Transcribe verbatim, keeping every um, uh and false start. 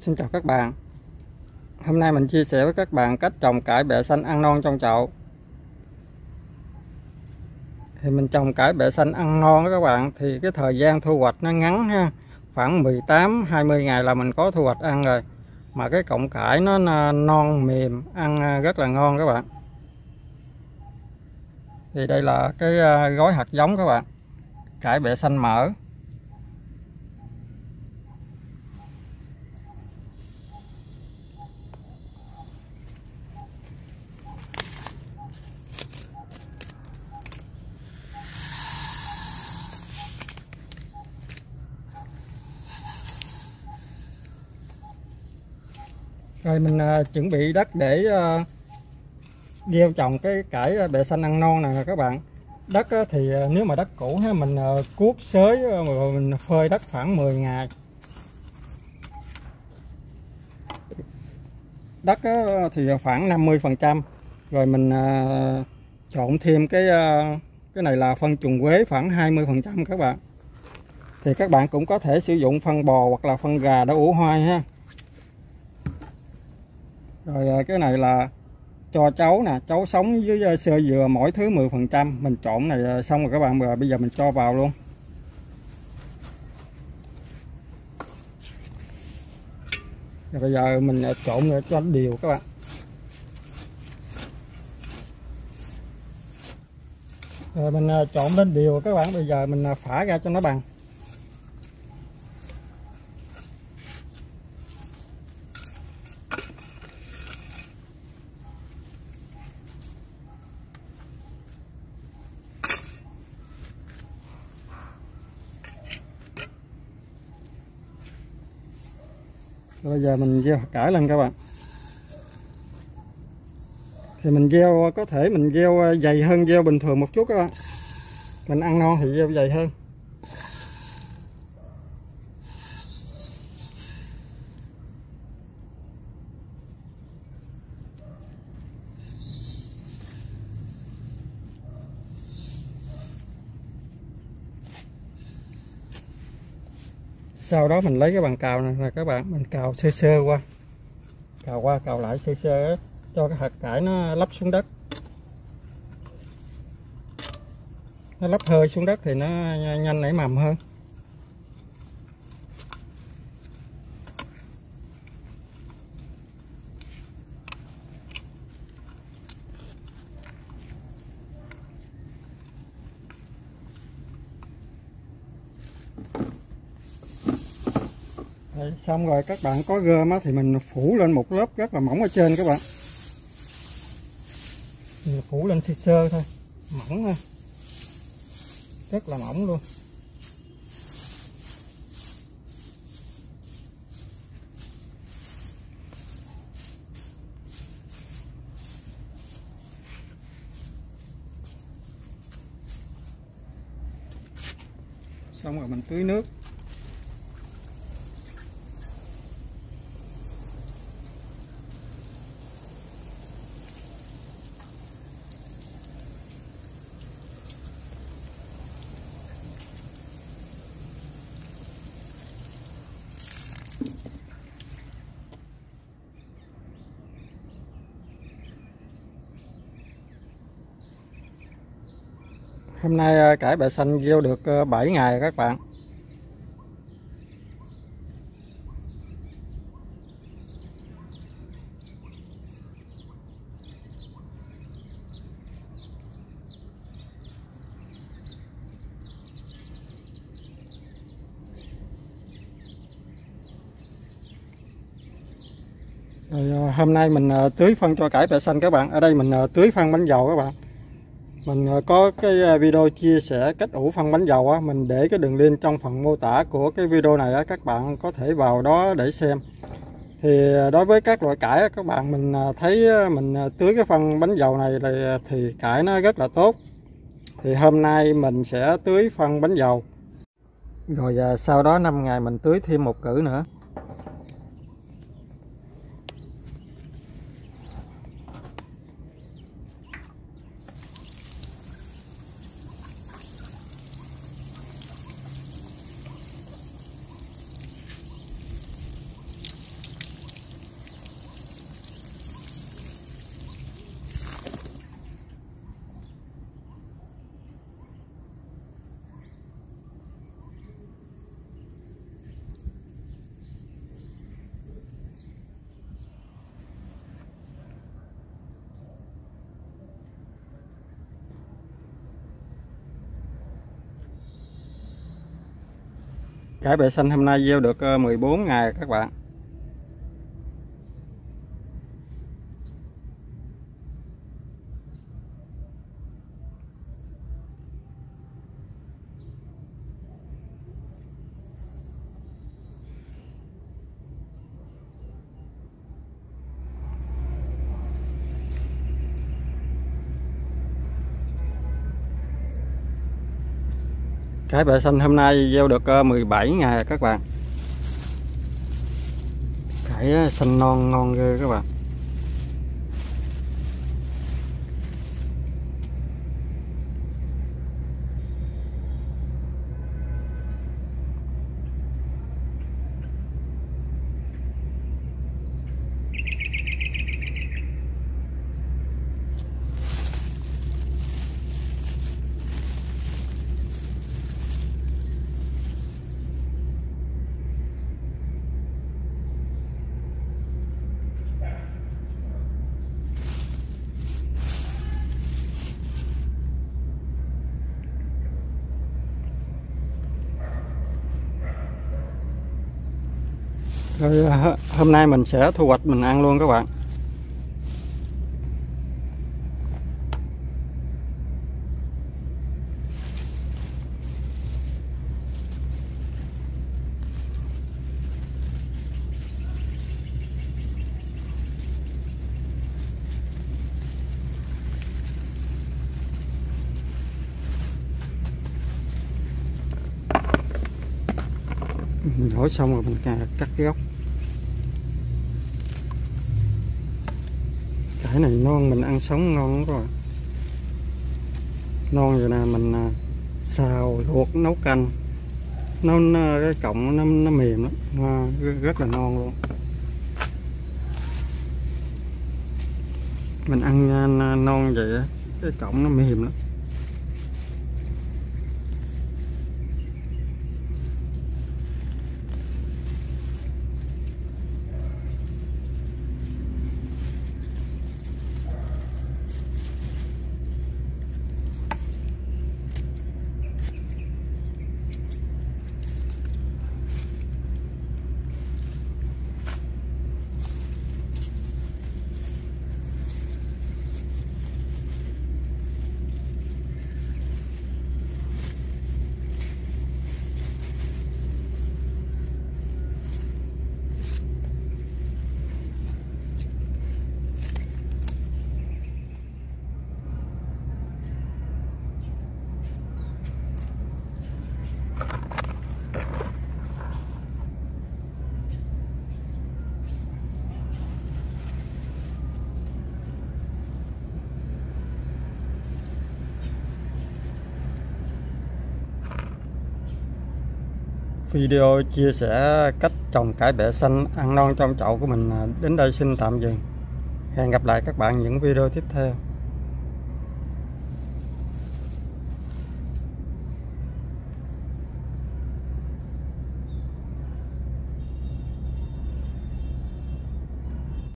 Xin chào các bạn. Hôm nay mình chia sẻ với các bạn cách trồng cải bẹ xanh ăn non trong chậu. Thì mình trồng cải bẹ xanh ăn non đó các bạn, thì cái thời gian thu hoạch nó ngắn ha, khoảng mười tám hai mươi ngày là mình có thu hoạch ăn rồi. Mà cái cọng cải nó non mềm, ăn rất là ngon các bạn. Thì đây là cái gói hạt giống các bạn, cải bẹ xanh mỡ. Rồi mình uh, chuẩn bị đất để uh, gieo trồng cái cải bẹ xanh ăn non này các bạn. Đất uh, thì uh, nếu mà đất cũ ha, mình uh, cuốc xới uh, rồi mình phơi đất khoảng mười ngày. Đất uh, thì khoảng năm mươi phần trăm. Rồi mình uh, trộn thêm cái uh, cái này là phân trùng quế khoảng hai mươi phần trăm các bạn. Thì các bạn cũng có thể sử dụng phân bò hoặc là phân gà đậu ủ hoai ha. Rồi cái này là cho cháu nè, cháu sống với sơ dừa mỗi thứ mười phần trăm. Mình trộn này xong rồi các bạn, rồi bây giờ mình cho vào luôn. Rồi bây giờ mình trộn cho đều các bạn. Rồi mình trộn lên đều các bạn, bây giờ mình phả ra cho nó bằng. Rồi bây giờ mình gieo hạt cải lên các bạn. Thì mình gieo có thể mình gieo dày hơn gieo bình thường một chút các bạn. Mình ăn non thì gieo dày hơn. Sau đó mình lấy cái bàn cào này các bạn, mình cào sơ sơ qua, cào qua cào lại sơ sơ cho cái hạt cải nó lấp xuống đất. Nó lấp hơi xuống đất thì nó nhanh nảy mầm hơn. Đấy, xong rồi các bạn có gom á, thì mình phủ lên một lớp rất là mỏng ở trên các bạn. Mình phủ lên sơ sơ thôi, mỏng thôi, rất là mỏng luôn. Xong rồi mình tưới nước. Hôm nay cải bẹ xanh gieo được bảy ngày các bạn. Rồi, hôm nay mình tưới phân cho cải bẹ xanh các bạn. Ở đây mình tưới phân bánh dầu các bạn. Mình có cái video chia sẻ cách ủ phân bánh dầu á, mình để cái đường link trong phần mô tả của cái video này á, các bạn có thể vào đó để xem. Thì đối với các loại cải á, các bạn mình thấy mình tưới cái phân bánh dầu này thì, thì cải nó rất là tốt. Thì hôm nay mình sẽ tưới phân bánh dầu. Rồi sau đó năm ngày mình tưới thêm một cử nữa. Cải bẹ xanh hôm nay gieo được mười bốn ngày các bạn. Cải bẹ xanh hôm nay gieo được mười bảy ngày các bạn. Cải xanh non ngon ghê các bạn. Rồi hôm nay mình sẽ thu hoạch mình ăn luôn các bạn. Mình đổ xong rồi mình cắt cái gốc. Cải này non mình ăn sống ngon lắm rồi. Non vậy nè, mình xào luộc nấu canh nó, nó cái cọng nó, nó mềm lắm, nó rất là non luôn. Mình ăn non vậy cái cọng nó mềm lắm. Video chia sẻ cách trồng cải bẹ xanh ăn non trong chậu của mình đến đây xin tạm dừng. Hẹn gặp lại các bạn những video tiếp theo.